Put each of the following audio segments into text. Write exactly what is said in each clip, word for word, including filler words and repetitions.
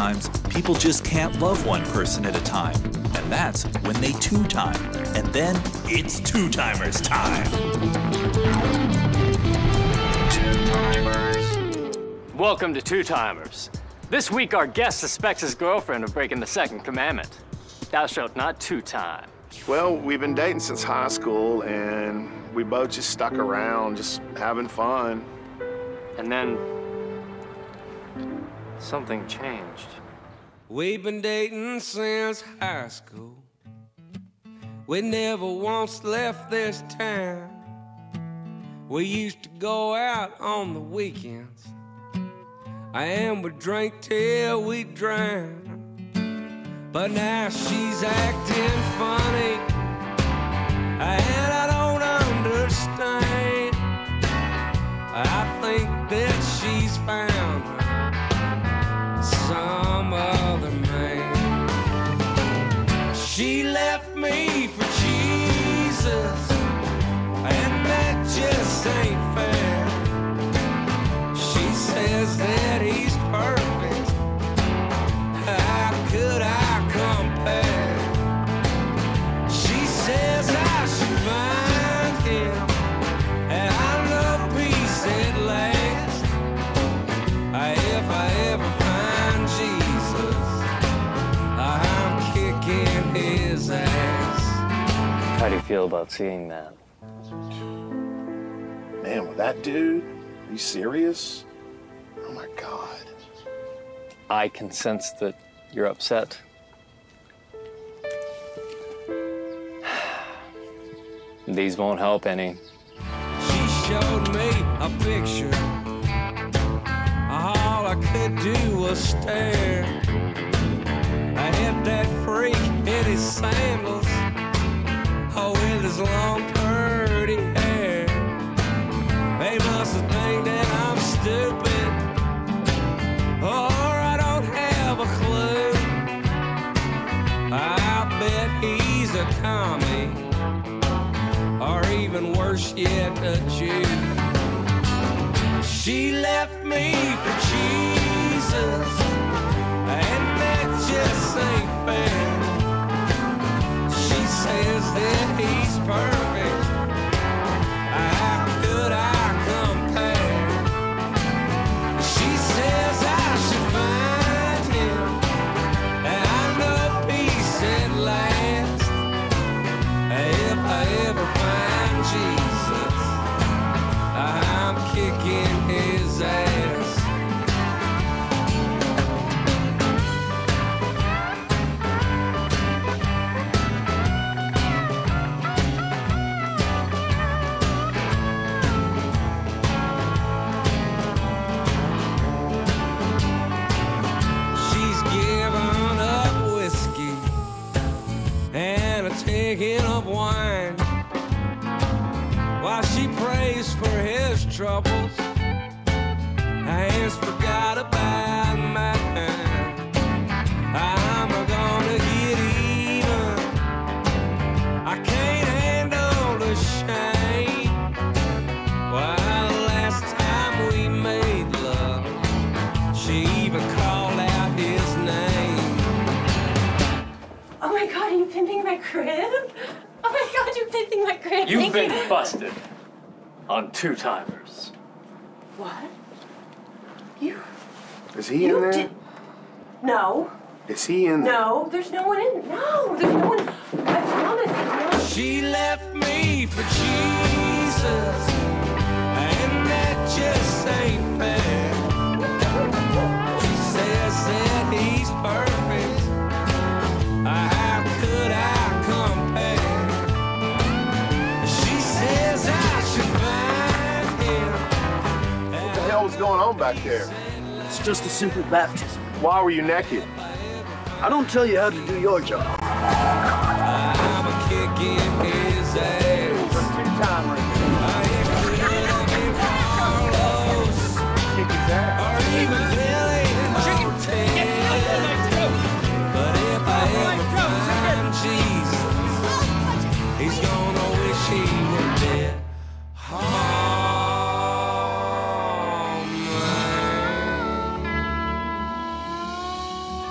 sometimes people just can't love one person at a time. And that's when they two-time. And then it's two-timers time. Two-timers. Welcome to Two-Timers. This week our guest suspects his girlfriend of breaking the second commandment. Thou shalt not two-time. Well, we've been dating since high school, and we both just stuck around, just having fun. And then something changed. We've been dating since high school. We never once left this town. We used to go out on the weekends, and we'd drink till we drowned. But now she's acting funny, and I don't understand. I think that she's found some other man. She left me for Jesus, and that just ain't fair. She says that he's perfect. How could I compare? She says I should find him, and I love peace at last. If I ever find Jesus, I'm kicking his ass. How do you feel about seeing that? Man, with that dude? Are you serious? Oh my God. I can sense that you're upset. These won't help any. She showed me a picture. All I could do was stare. I hit that freak in his sandals, oh, with his long curly hair. They must have think that I'm stupid, or I don't have a clue. I bet he's a commie, or even worse yet, a Jew. She left me for Jesus, and that just ain't fair. She says that he's perfect. How could I compare? She says I should find him, and I know peace at last. If I ever find Jesus, I'm kicking his ass. She's giving up whiskey and taking up wine, while she prays for his troubles and has forgot about mine. I'm gonna get even. I can't handle the shame. Well, the last time we made love, she even called out his name. Oh my God, are you pimping my crib? Oh my God, you're pimping my crib. You've Thank been you. busted on Two-Timers. What? You? Is he you in there? Did... No. Is he in there? No, there's no one in. No, there's no one. I promise. No. She left me for Jesus, and that just ain't fair. She says that he's perfect. How could I compare? She says I should find him. What the hell was going on back there? It's just a simple baptism. Why were you naked? I don't tell you how to do your job. I'm a kicking his ass. Two-timer. I ain't good up in Carlos, Kick his ass. or even Billy Hotel. But if I ever find Jesus, he's gonna wish he were dead. Oh, man.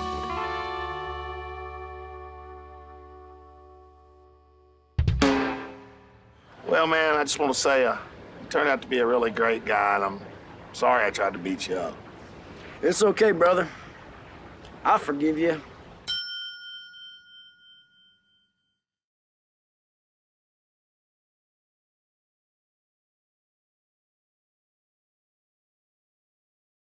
Well, man, I just want to say uh, you turned out to be a really great guy, and I'm sorry I tried to beat you up. It's okay, brother. I forgive you.